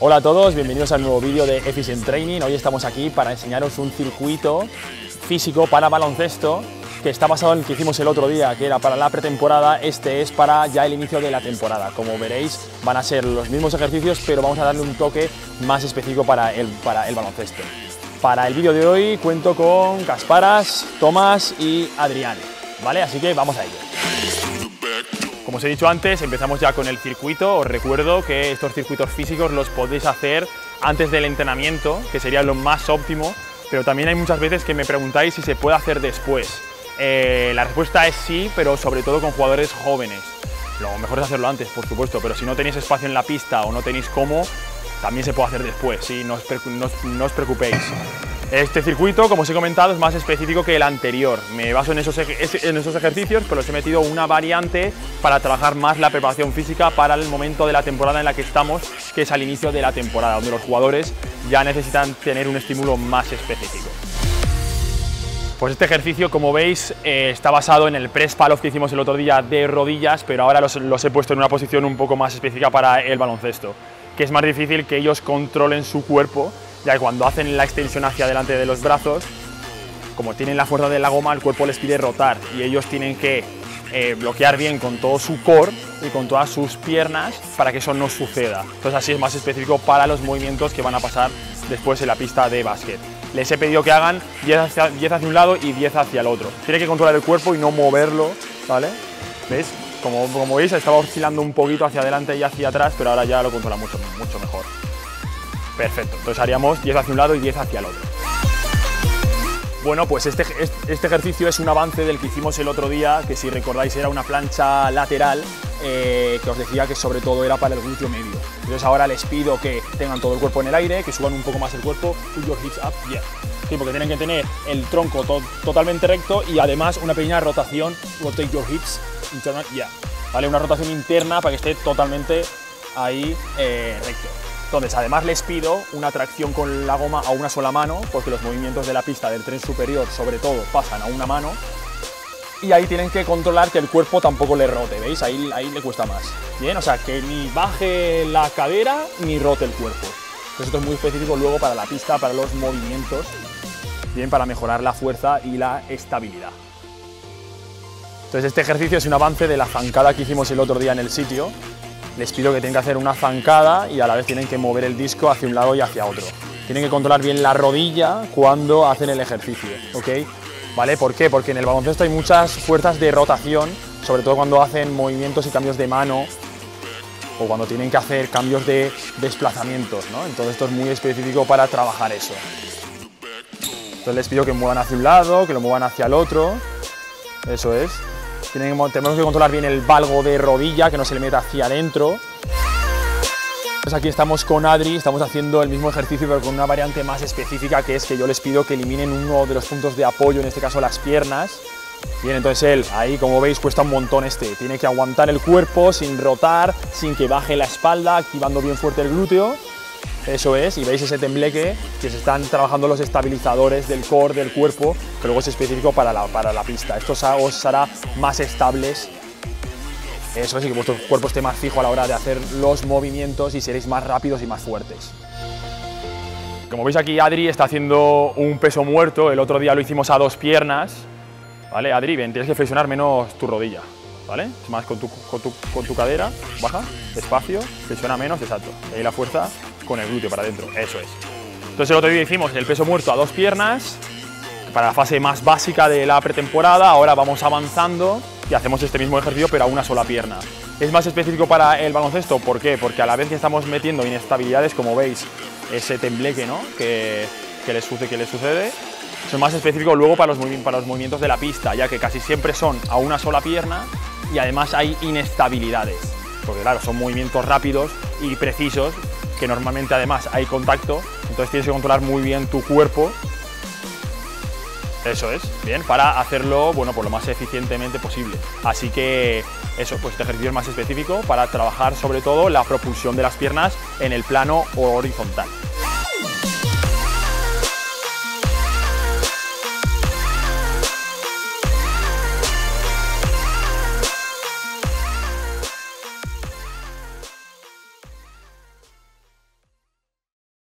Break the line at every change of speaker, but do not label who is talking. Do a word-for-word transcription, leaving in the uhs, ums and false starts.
Hola a todos, bienvenidos al nuevo vídeo de Efficient Training. Hoy estamos aquí para enseñaros un circuito físico para baloncesto que está basado en el que hicimos el otro día, que era para la pretemporada. Este es para ya el inicio de la temporada. Como veréis, van a ser los mismos ejercicios, pero vamos a darle un toque más específico para el, para el baloncesto. Para el vídeo de hoy cuento con Kasparas, Tomás y Adrián, ¿vale? Así que vamos a ello. Como os he dicho antes, empezamos ya con el circuito. Os recuerdo que estos circuitos físicos los podéis hacer antes del entrenamiento, que sería lo más óptimo, pero también hay muchas veces que me preguntáis si se puede hacer después. Eh, la respuesta es sí, pero sobre todo con jugadores jóvenes. Lo mejor es hacerlo antes, por supuesto, pero si no tenéis espacio en la pista o no tenéis cómo, también se puede hacer después, ¿sí? No os, no os, no os preocupéis. Este circuito, como os he comentado, es más específico que el anterior. Me baso en esos, en esos ejercicios, pero os he metido una variante para trabajar más la preparación física para el momento de la temporada en la que estamos, que es al inicio de la temporada, donde los jugadores ya necesitan tener un estímulo más específico. Pues este ejercicio, como veis, eh, está basado en el press pull-off que hicimos el otro día de rodillas, pero ahora los, los he puesto en una posición un poco más específica para el baloncesto, que es más difícil que ellos controlen su cuerpo, ya que cuando hacen la extensión hacia adelante de los brazos, como tienen la fuerza de la goma, el cuerpo les pide rotar y ellos tienen que eh, bloquear bien con todo su core y con todas sus piernas para que eso no suceda. Entonces así es más específico para los movimientos que van a pasar después en la pista de básquet. Les he pedido que hagan diez hacia, diez hacia un lado y diez hacia el otro. Tienen que controlar el cuerpo y no moverlo, ¿vale? ¿Veis? Como, como veis, estaba oscilando un poquito hacia adelante y hacia atrás, pero ahora ya lo controla mucho, mucho mejor. Perfecto, entonces haríamos diez hacia un lado y diez hacia el otro. Bueno, pues este, este ejercicio es un avance del que hicimos el otro día, que si recordáis era una plancha lateral, eh, que os decía que sobre todo era para el glúteo medio. Entonces ahora les pido que tengan todo el cuerpo en el aire, que suban un poco más el cuerpo, put your hips up, yeah. Sí, porque tienen que tener el tronco to totalmente recto y además una pequeña rotación, rotate your hips, internal, yeah. ¿Vale? Una rotación interna para que esté totalmente ahí eh, recto. Entonces, además les pido una tracción con la goma a una sola mano, porque los movimientos de la pista del tren superior, sobre todo, pasan a una mano. Y ahí tienen que controlar que el cuerpo tampoco le rote, ¿veis? Ahí, ahí le cuesta más. Bien, o sea, que ni baje la cadera ni rote el cuerpo. Entonces, esto es muy específico luego para la pista, para los movimientos, bien, para mejorar la fuerza y la estabilidad. Entonces, este ejercicio es un avance de la zancada que hicimos el otro día en el sitio. Les pido que tienen que hacer una zancada y a la vez tienen que mover el disco hacia un lado y hacia otro. Tienen que controlar bien la rodilla cuando hacen el ejercicio, ¿ok? ¿Vale? ¿Por qué? Porque en el baloncesto hay muchas fuerzas de rotación, sobre todo cuando hacen movimientos y cambios de mano o cuando tienen que hacer cambios de desplazamientos, ¿no? Entonces esto es muy específico para trabajar eso. Entonces les pido que muevan hacia un lado, que lo muevan hacia el otro, eso es. Tienen, tenemos que controlar bien el valgo de rodilla, que no se le meta hacia adentro. Pues aquí estamos con Adri, estamos haciendo el mismo ejercicio pero con una variante más específica, que es que yo les pido que eliminen uno de los puntos de apoyo, en este caso las piernas. Bien, entonces él, ahí como veis, cuesta un montón este. Tiene que aguantar el cuerpo sin rotar, sin que baje la espalda, activando bien fuerte el glúteo. Eso es, y veis ese tembleque, que se están trabajando los estabilizadores del core, del cuerpo, que luego es específico para la, para la pista. Esto os hará más estables, eso es, y que vuestro cuerpo esté más fijo a la hora de hacer los movimientos y seréis más rápidos y más fuertes. Como veis aquí, Adri está haciendo un peso muerto. El otro día lo hicimos a dos piernas, ¿vale? Adri, ven, tienes que flexionar menos tu rodilla, ¿vale? Es más con tu, con tu, con tu cadera, baja, despacio, flexiona menos, exacto. Y ahí la fuerza con el glúteo para adentro, eso es. Entonces el otro día hicimos el peso muerto a dos piernas para la fase más básica de la pretemporada. Ahora vamos avanzando y hacemos este mismo ejercicio pero a una sola pierna. Es más específico para el baloncesto, ¿por qué? Porque a la vez que estamos metiendo inestabilidades, como veis, ese tembleque, ¿no? que, que, les sucede, que les sucede, son más específicos luego para los, para los movimientos de la pista, ya que casi siempre son a una sola pierna y además hay inestabilidades, porque claro, son movimientos rápidos y precisos, que normalmente además hay contacto, entonces tienes que controlar muy bien tu cuerpo, eso es, bien, para hacerlo, bueno, pues lo más eficientemente posible. Así que eso, pues este ejercicio es más específico para trabajar sobre todo la propulsión de las piernas en el plano horizontal.